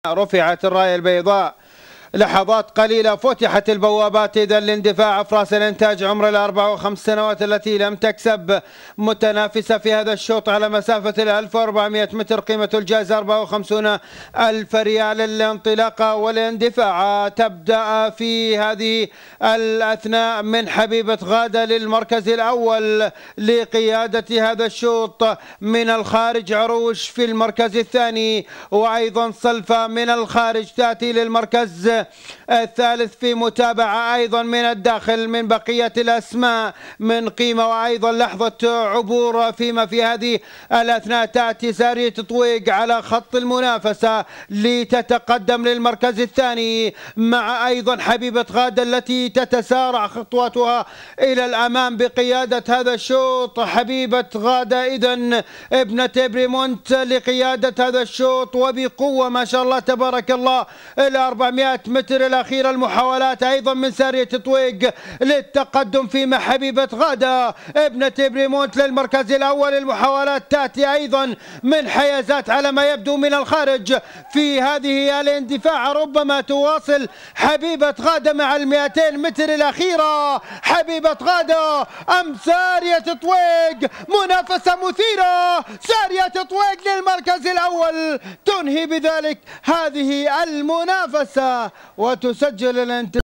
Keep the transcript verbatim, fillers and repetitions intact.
رفعت الراية البيضاء. لحظات قليلة فتحت البوابات إذا لاندفاع أفراس الإنتاج عمر الأربع وخمس سنوات التي لم تكسب، متنافسة في هذا الشوط على مسافة الألف وأربعمائة متر، قيمة الجائزة أربعة وخمسين ألف ريال. الانطلاقة والاندفاع تبدأ في هذه الأثناء من حبيبة غادة للمركز الأول لقيادة هذا الشوط، من الخارج عروش في المركز الثاني، وأيضا صلفة من الخارج تأتي للمركز الثالث في متابعة أيضا من الداخل من بقية الأسماء من قيمة. وأيضا لحظة عبور فيما في هذه الأثناء تأتي سارية تطويق على خط المنافسة لتتقدم للمركز الثاني، مع أيضا حبيبة غادة التي تتسارع خطواتها إلى الأمام بقيادة هذا الشوط. حبيبة غادة إذن ابنة بريمونت لقيادة هذا الشوط وبقوة ما شاء الله تبارك الله إلى أربعمائة متر الأخيرة. المحاولات أيضا من سارية تطويق للتقدم فيما حبيبة غادة ابنة بريمونت للمركز الأول. المحاولات تأتي أيضا من حيازات على ما يبدو من الخارج في هذه الاندفاع، ربما تواصل حبيبة غادة مع المئتين متر الأخيرة. حبيبة غادة أم سارية تطويق؟ منافسة مثيرة، سارية تطويق للمركز الأول تنهي بذلك هذه المنافسة وتسجل الانتصار.